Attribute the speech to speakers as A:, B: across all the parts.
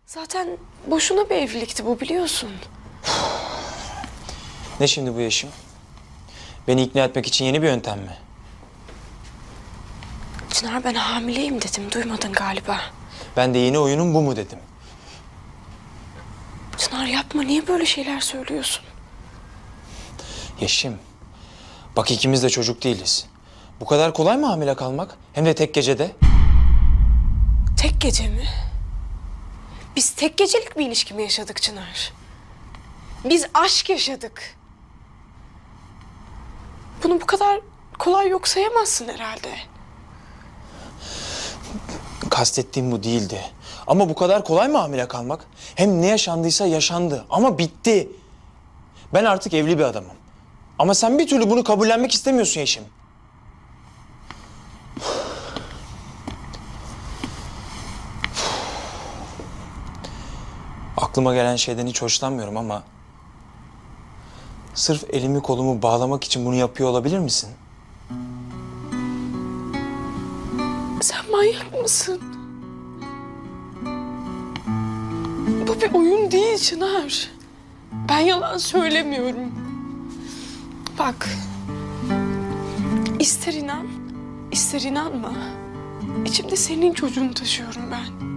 A: Zaten boşuna bir evlilikti bu, biliyorsun.
B: Ne şimdi bu Yeşim? Beni ikna etmek için yeni bir yöntem mi?
A: Çınar, ben hamileyim dedim, duymadın galiba.
B: Ben de yeni oyunum bu mu dedim.
A: Çınar yapma, niye böyle şeyler söylüyorsun?
B: Yeşim, bak ikimiz de çocuk değiliz. Bu kadar kolay mı hamile kalmak? Hem de tek gecede.
A: Tek gece mi? Biz tek gecelik bir ilişki mi yaşadık Çınar? Biz aşk yaşadık. Bunu bu kadar kolay yok sayamazsın herhalde.
B: Kastettiğim bu değildi. Ama bu kadar kolay mı hamile kalmak? Hem ne yaşandıysa yaşandı ama bitti. Ben artık evli bir adamım. Ama sen bir türlü bunu kabullenmek istemiyorsun Yeşim. Aklıma gelen şeyden hiç hoşlanmıyorum ama... sırf elimi kolumu bağlamak için bunu yapıyor olabilir misin?
A: Sen manyak mısın? Bu bir oyun değil Çınar. Ben yalan söylemiyorum. Bak, ister inan, ister inanma. İçimde senin çocuğunu taşıyorum ben.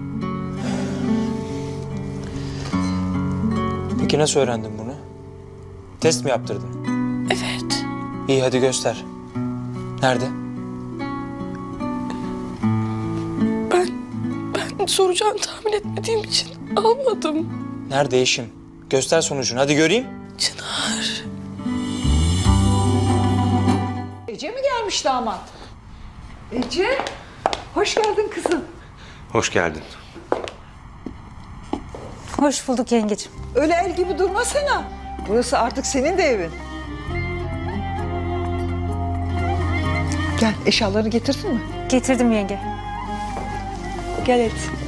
B: Peki nasıl öğrendin bunu? Test mi yaptırdın?
A: Evet.
B: İyi, hadi göster. Nerede?
A: Ben soracağını tahmin etmediğim için almadım.
B: Nerede Yeşim? Göster sonucunu, hadi göreyim.
A: Çınar.
C: Ece mi gelmiş damat? Ece, hoş geldin kızım.
D: Hoş geldin.
E: Hoş bulduk yengeciğim.
C: Öyle el gibi durmasana. Burası artık senin de evin. Gel, eşyalarını getirdin mi?
E: Getirdim yenge.
C: Gel hadi.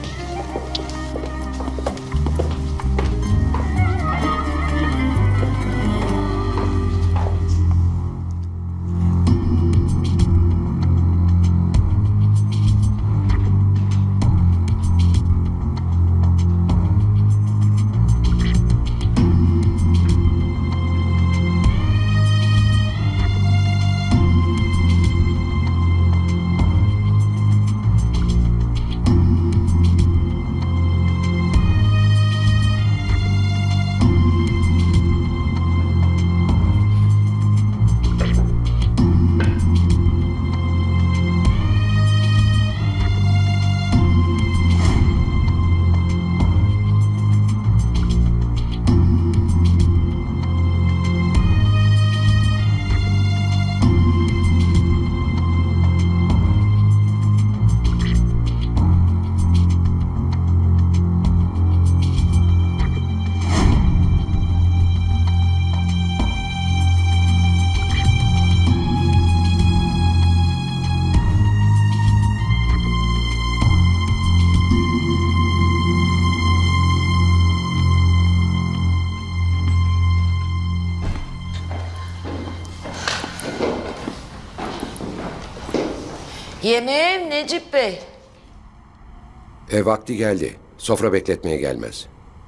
F: Yemeğim Necip Bey.
D: Vakti geldi. Sofra bekletmeye gelmez.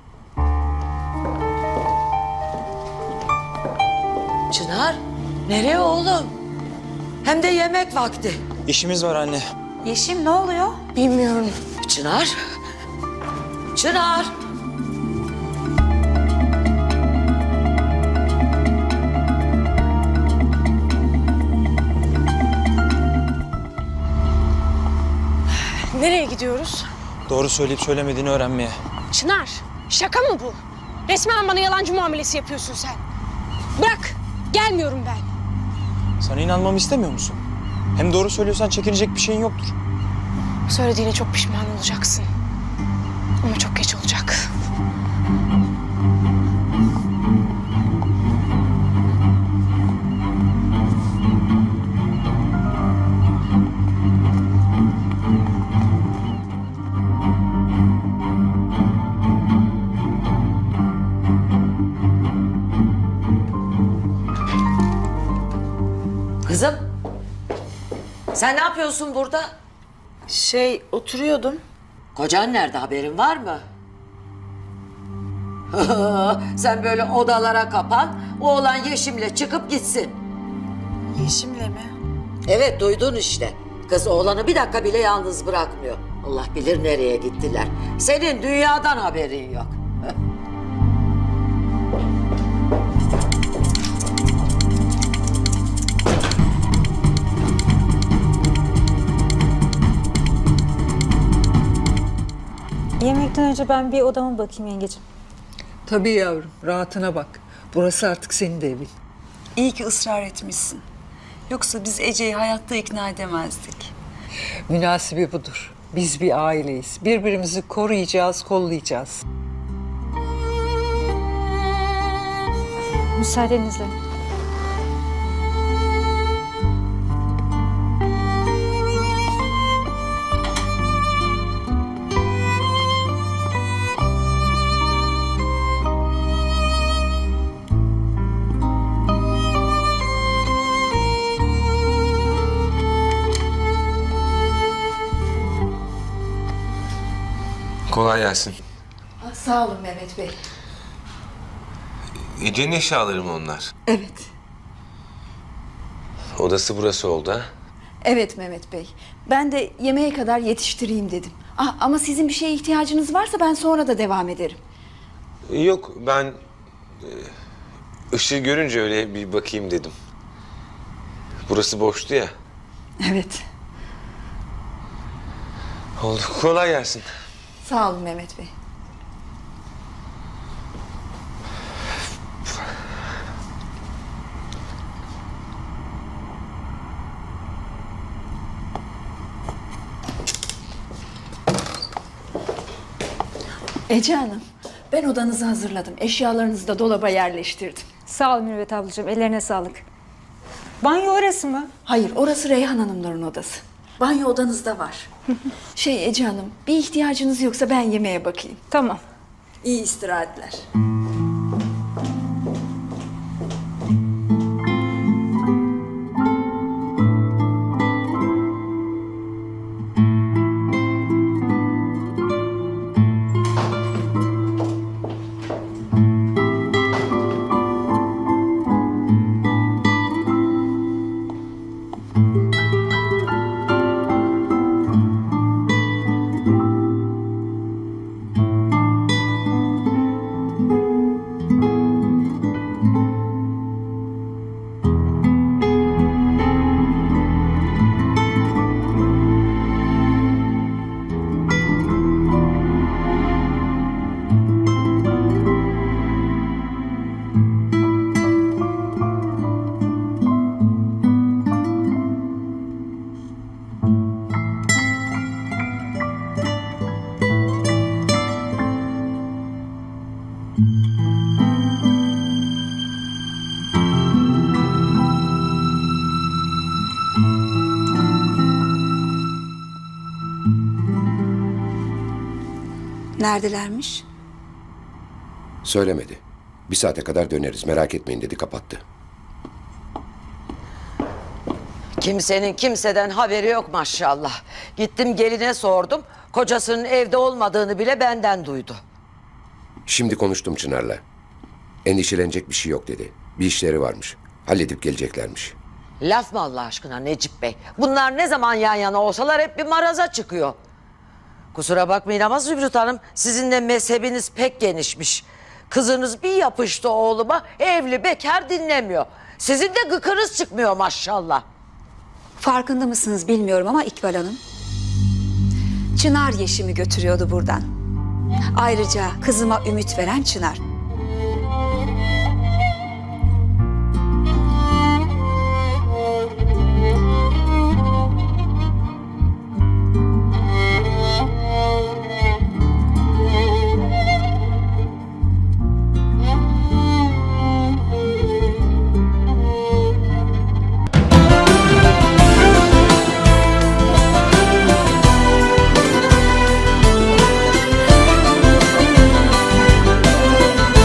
F: Çınar, nereye oğlum? Hem de yemek vakti.
B: İşimiz var anne.
E: Yeşim ne oluyor?
A: Bilmiyorum.
F: Çınar. Çınar.
A: Nereye gidiyoruz?
B: Doğru söyleyip söylemediğini öğrenmeye.
A: Çınar, şaka mı bu? Resmen bana yalancı muamelesi yapıyorsun sen. Bırak, gelmiyorum ben.
B: Sana inanmamı istemiyor musun? Hem doğru söylüyorsan çekinecek bir şeyin yoktur.
A: Söylediğine çok pişman olacaksın. Ama çok geç olacak.
F: Kızım. Sen ne yapıyorsun burada?
G: Oturuyordum.
F: Kocan nerede, haberin var mı? Sen böyle odalara kapan, oğlan Yeşim'le çıkıp gitsin.
E: Yeşim'le mi?
F: Evet, duydun işte. Kız oğlanı bir dakika bile yalnız bırakmıyor. Allah bilir nereye gittiler. Senin dünyadan haberin yok.
E: Yemekten önce ben bir odama bakayım yengeciğim.
C: Tabii yavrum, rahatına bak. Burası artık senin de evin.
G: İyi ki ısrar etmişsin. Yoksa biz Ece'yi hayatta ikna edemezdik.
C: Münasibi budur. Biz bir aileyiz. Birbirimizi koruyacağız, kollayacağız.
E: Müsaadenizle.
H: Kolay gelsin.
G: Sağ olun Mehmet Bey.
H: Ece'nin eşyaları mı onlar?
G: Evet.
H: Odası burası oldu ha?
G: Evet Mehmet Bey. Ben de yemeğe kadar yetiştireyim dedim. Ama sizin bir şeye ihtiyacınız varsa ben sonra da devam ederim.
H: Yok ben ışığı görünce öyle bir bakayım dedim. Burası boştu ya.
G: Evet.
H: Oldu. Kolay gelsin.
G: Sağ olun Mehmet Bey. Ece Hanım, ben odanızı hazırladım. Eşyalarınızı da dolaba yerleştirdim.
E: Sağ ol Mürüvvet ablacığım, ellerine sağlık. Banyo orası mı?
G: Hayır, orası Reyhan Hanımların odası. Banyo odanızda var. Ece Hanım, bir ihtiyacınız yoksa ben yemeğe bakayım.
E: Tamam.
G: İyi istirahatler. Neredelermiş?
D: Söylemedi. Bir saate kadar döneriz, merak etmeyin dedi, kapattı.
F: Kimsenin kimseden haberi yok maşallah. Gittim geline sordum. Kocasının evde olmadığını bile benden duydu.
D: Şimdi konuştum Çınar'la. Endişelenecek bir şey yok dedi. Bir işleri varmış. Halledip geleceklermiş.
F: Laf mı Allah aşkına Necip Bey? Bunlar ne zaman yan yana olsalar hep bir maraza çıkıyor. Kusura bakmayın ama Zümrüt Hanım, sizin de mezhebiniz pek genişmiş. Kızınız bir yapıştı oğluma, evli bekar dinlemiyor. Sizin de gıkınız çıkmıyor maşallah.
I: Farkında mısınız bilmiyorum ama İkbal Hanım. Çınar Yeşim'i götürüyordu buradan. Ayrıca kızıma ümit veren Çınar.